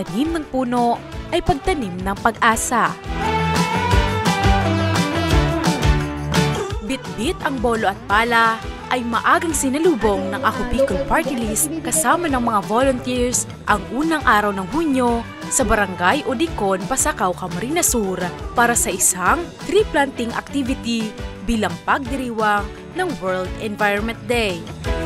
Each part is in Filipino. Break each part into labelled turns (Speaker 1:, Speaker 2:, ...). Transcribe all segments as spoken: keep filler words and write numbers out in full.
Speaker 1: pagtanim ng puno ay pagtanim ng pag-asa. Bit-bit ang bolo at pala ay maagang sinalubong ng Ako Bicol Party List kasama ng mga volunteers ang unang araw ng Hunyo sa Barangay Odicon, Pasakaw, Camarines Sur para sa isang tree planting activity bilang pagdiriwang ng World Environment Day.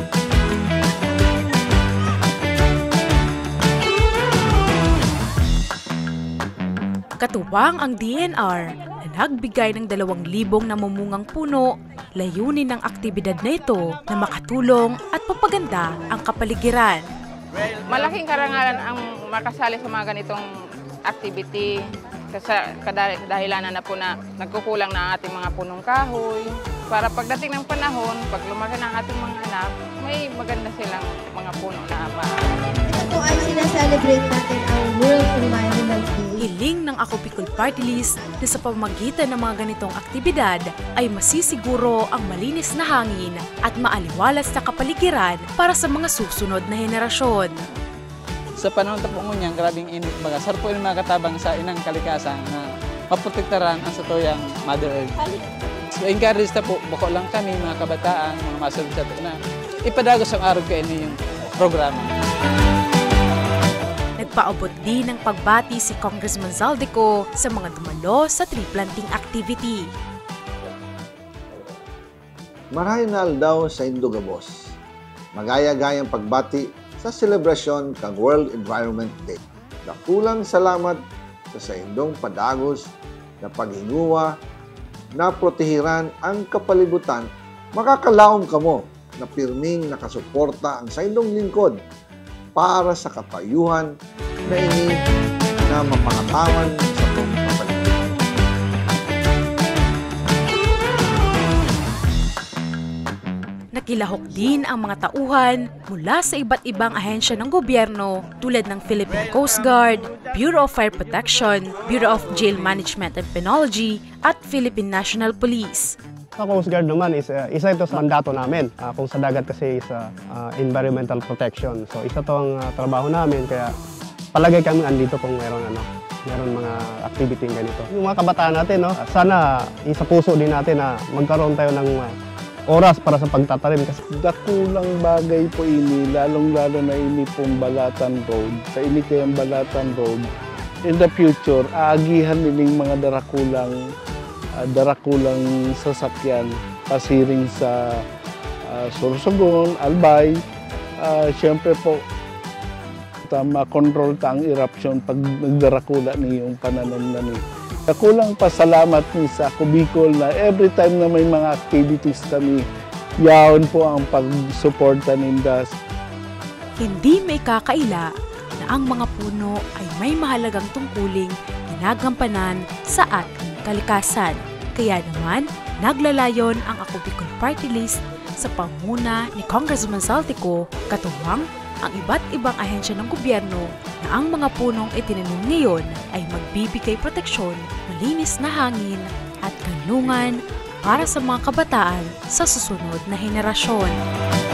Speaker 1: Katuwang ang D N R na nagbigay ng dalawang libong namumungang puno, layunin ng aktibidad na ito na makatulong at papaganda ang kapaligiran.
Speaker 2: Malaking karangalan ang makasali sa mga ganitong activity kasi kadahilanan na po na nagkukulang na ang ating mga punong kahoy. Para pagdating ng panahon, pag lumaki ng ating mga anak, may maganda silang mga puno na ama.
Speaker 3: Ito ay sinaselebrate natin ang World Environment Day.
Speaker 1: Hiling ng Ako Bicol Party List na sa pamamagitan ng mga ganitong aktibidad ay masisiguro ang malinis na hangin at maaliwalas na kapaligiran para sa mga susunod na henerasyon.
Speaker 4: Sa panahon po ngunyan, grabing init baga. Sar po yung mga katabang sa inang kalikasan na maprotektaran ang satuyang Mother Earth. So encourage na po, bako lang kami, mga kabataan, mga masulog sa ito na ipadagos ang araw kayo yung programa.
Speaker 1: Nagpaabot din ng pagbati si Congressman Zaldico sa mga dumalo sa tree planting activity.
Speaker 5: Marahin na aldaw sa Indugabos. Magaya-gayang pagbati sa selebrasyon kang World Environment Day. Dakulang salamat sa indong padagos na paghinguwa na protehiran ang kapalibutan. Makakalaom kamo na pirming nakasuporta ang sa indong lingkod para sa kapayuhan na ini na mapangatawan sa itong kapaligiran.
Speaker 1: Nakilahok din ang mga tauhan mula sa iba't ibang ahensya ng gobyerno tulad ng Philippine Coast Guard, Bureau of Fire Protection, Bureau of Jail Management and Penology at Philippine National Police.
Speaker 6: Sa Coast Guard naman, is, uh, isa ito sa mandato namin. Uh, kung sa dagat kasi is uh, uh, environmental protection. So isa ito ang uh, trabaho namin, kaya palagay kami andito kung meron, ano, meron mga activity ganito. Yung mga kabataan natin, no, sana isa puso din natin na magkaroon tayo ng uh, oras para sa pagtatanim. Kasi
Speaker 7: dakulang bagay po ini, lalong-lalo na ini pong Balatan Road. Sa ini kayang Balatan Road, in the future, aagihan niling mga darakulang Uh, darakulang sasakyan pasiring sa uh, Sorsogon, Albay. Uh, Siyempre po, ma-control ta ang eruption pag nagdarakula niyong pananom na ni. Dakulang pasalamat ni sa Ako Bicol na every time na may mga activities kami, yaon po ang pag-suporta nindas.
Speaker 1: Hindi may kakaila na ang mga puno ay may mahalagang tungkuling ginagampanan sa ating kalikasan. Kaya naman, naglalayon ang Ako Bicol Party List sa panguna ni Congressman Zaldico, katuwang ang iba't ibang ahensya ng gobyerno na ang mga punong itinanim ngayon ay magbibigay proteksyon, malinis na hangin at kanlungan para sa mga kabataan sa susunod na henerasyon.